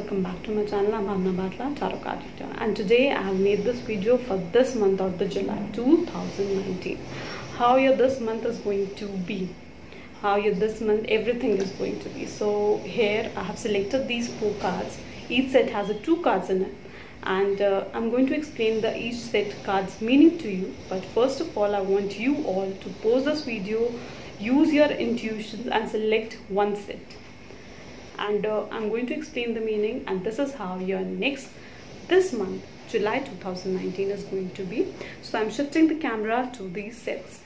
welcome back to my channel. I'm Bhavna Bhatla, Tarot Card Reader, and today I have made this video for this month of the July 2019. How your this month is going to be, how your this month everything is going to be. So here I have selected these 4 cards. Each set has 2 cards in it, and I'm going to explain each set cards meaning to you. But first of all, I want you all to pause this video, use your intuitions and select one set. And I'm going to explain the meaning, and this is how your this month July 2019 is going to be. So I'm shifting the camera to these sets.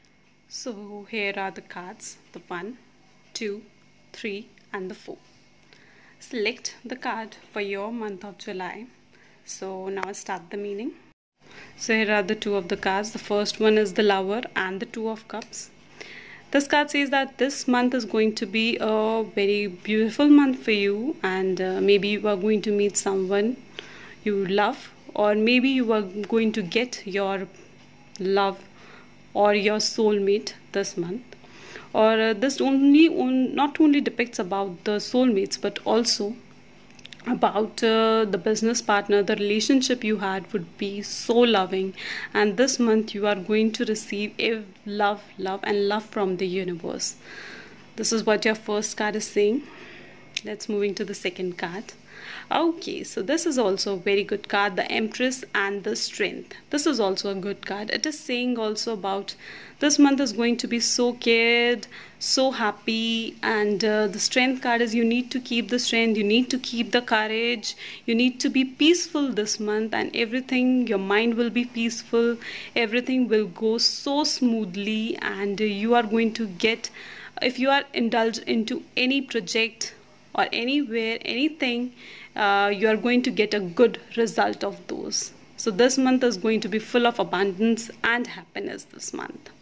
So here are the cards, the 1, 2, 3 and the 4. Select the card for your month of July. So now I start the meaning. So here are the 2 of the cards. The first one is the Lover and the 2 of Cups. This card says that this month is going to be a very beautiful month for you, and maybe you are going to meet someone you love, or maybe you are going to get your love or your soulmate this month. Or this not only depicts about the soulmates, but also about the business partner. The relationship you had would be so loving, and this month you are going to receive love from the universe. This is what your first card is saying. Let's move into the second card. Okay, so this is also a very good card, the Empress and the Strength. This is also a good card. It is saying also about this month is going to be so cared, so happy, and the Strength card is you need to keep the strength, you need to keep the courage, you need to be peaceful this month, and everything, your mind will be peaceful, everything will go so smoothly, and you are going to get, if you are indulged into any project or anywhere, anything, you are going to get a good result of those. So this month is going to be full of abundance and happiness this month.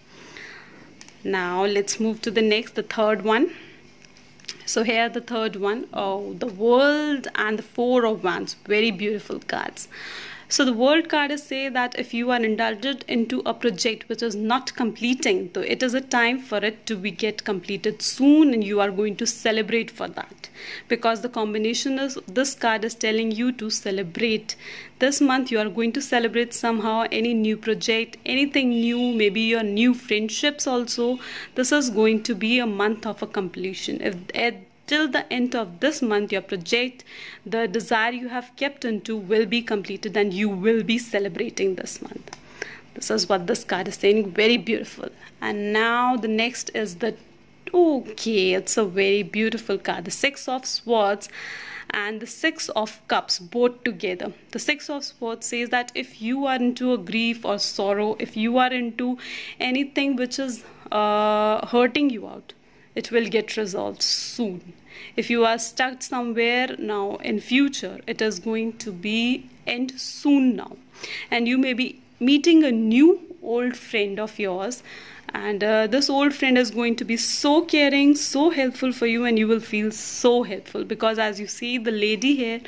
Now let's move to the third one. So here the third one, the World and the 4 of Wands, very beautiful cards. So the World card is say that if you are indulged into a project which is not completing, so it is a time for it to be get completed soon, and you are going to celebrate for that, because the combination is, this card is telling you to celebrate. This month you are going to celebrate somehow any new project, anything new, maybe your new friendships also. This is going to be a month of a completion. If till the end of this month your project, the desire you have kept into, will be completed, and you will be celebrating this month. This is what this card is saying. Very beautiful. And now the next is okay, it's a very beautiful card, the 6 of Swords and the 6 of Cups, both together. The 6 of Swords says that if you are into a grief or sorrow, if you are into anything which is hurting you out, it will get resolved soon. If you are stuck somewhere now in future, it is going to be end soon now, and you may be meeting a new old friend of yours, and this old friend is going to be so caring, so helpful for you, and you will feel so helpful, because as you see the lady here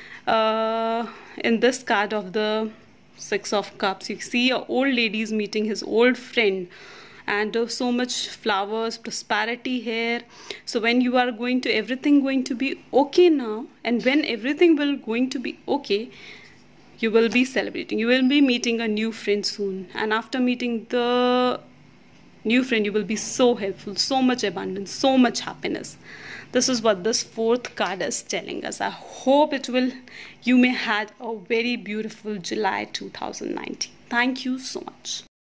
in this card of the 6 of Cups, you see an old lady is meeting his old friend, and so much flowers, prosperity here. So when you are going to, everything going to be okay now, and when everything will going to be okay, you will be celebrating, you will be meeting a new friend soon, and after meeting the new friend you will be so helpful, so much abundance, so much happiness. This is what this 4th card is telling us. I hope you may had a very beautiful July 2019. Thank you so much.